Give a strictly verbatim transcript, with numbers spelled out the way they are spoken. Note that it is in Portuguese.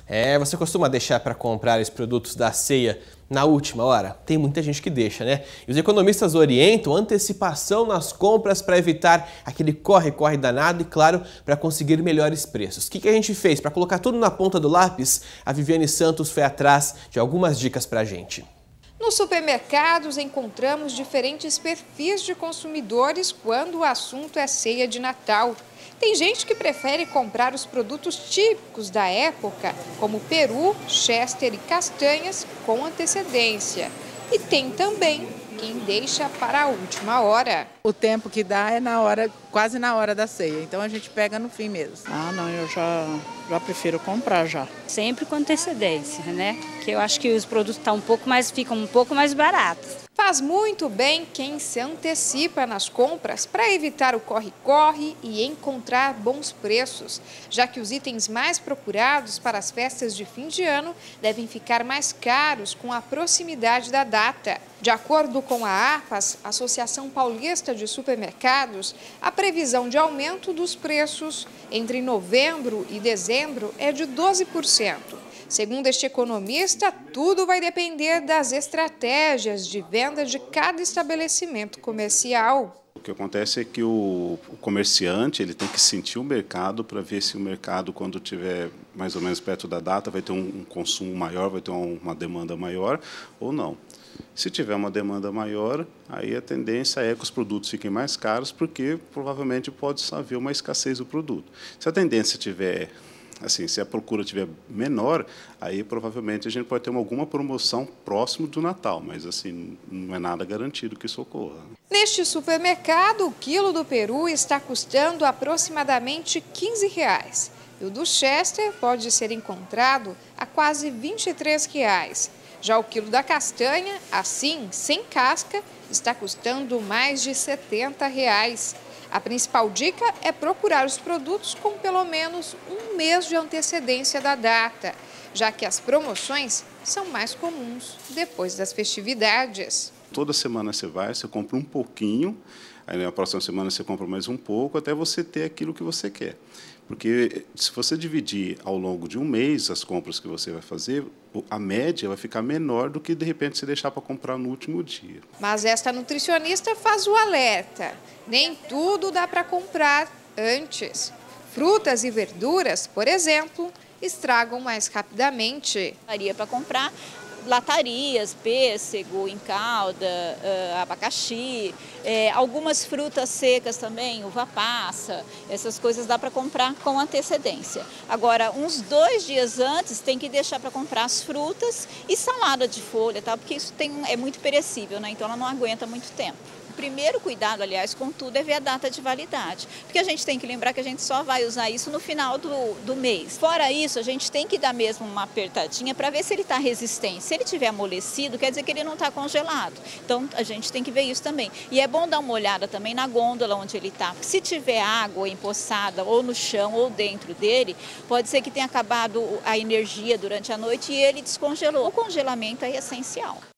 É, você costuma deixar para comprar os produtos da ceia na última hora? Tem muita gente que deixa, né? E os economistas orientam antecipação nas compras para evitar aquele corre-corre danado e, claro, para conseguir melhores preços. O que, que a gente fez? Para colocar tudo na ponta do lápis, a Viviane Santos foi atrás de algumas dicas para a gente. Nos supermercados encontramos diferentes perfis de consumidores quando o assunto é ceia de Natal. Tem gente que prefere comprar os produtos típicos da época, como peru, chester e castanhas, com antecedência. E tem também quem deixa para a última hora. O tempo que dá é na hora, quase na hora da ceia, então a gente pega no fim mesmo. Ah, não, eu já, já prefiro comprar já. Sempre com antecedência, né? Que eu acho que os produtos estão um pouco mais, ficam um pouco mais baratos. Faz muito bem quem se antecipa nas compras para evitar o corre-corre e encontrar bons preços, já que os itens mais procurados para as festas de fim de ano devem ficar mais caros com a proximidade da data. De acordo com a APAS, Associação Paulista de Supermercados, a previsão de aumento dos preços entre novembro e dezembro é de doze por cento. Segundo este economista, tudo vai depender das estratégias de venda de cada estabelecimento comercial. O que acontece é que o comerciante ele tem que sentir o mercado para ver se o mercado, quando estiver mais ou menos perto da data, vai ter um consumo maior, vai ter uma demanda maior ou não. Se tiver uma demanda maior, aí a tendência é que os produtos fiquem mais caros, porque provavelmente pode haver uma escassez do produto. Se a tendência tiver, assim, se a procura tiver menor, aí provavelmente a gente pode ter uma, alguma promoção próximo do Natal, mas assim, não é nada garantido que isso ocorra. Neste supermercado, o quilo do peru está custando aproximadamente quinze reais. E o do chester pode ser encontrado a quase vinte e três reais. Já o quilo da castanha, assim, sem casca, está custando mais de setenta reais. A principal dica é procurar os produtos com pelo menos um mês de antecedência da data, já que as promoções são mais comuns depois das festividades. Toda semana você vai, você compra um pouquinho, aí na próxima semana você compra mais um pouco, até você ter aquilo que você quer. Porque se você dividir ao longo de um mês as compras que você vai fazer, a média vai ficar menor do que, de repente, se deixar para comprar no último dia. Mas esta nutricionista faz o alerta: nem tudo dá para comprar antes. Frutas e verduras, por exemplo, estragam mais rapidamente. Daria para comprar latarias, pêssego em calda, uh, abacaxi, é, algumas frutas secas também, uva passa, essas coisas dá para comprar com antecedência. Agora, uns dois dias antes tem que deixar para comprar as frutas e salada de folha, tá? Porque isso tem, é muito perecível, né? Então ela não aguenta muito tempo. O primeiro cuidado, aliás, com tudo, é ver a data de validade. Porque a gente tem que lembrar que a gente só vai usar isso no final do, do mês. Fora isso, a gente tem que dar mesmo uma apertadinha para ver se ele está resistente. Se ele estiver amolecido, quer dizer que ele não está congelado. Então, a gente tem que ver isso também. E é bom dar uma olhada também na gôndola onde ele está. Se tiver água empoçada ou no chão ou dentro dele, pode ser que tenha acabado a energia durante a noite e ele descongelou. O congelamento é essencial.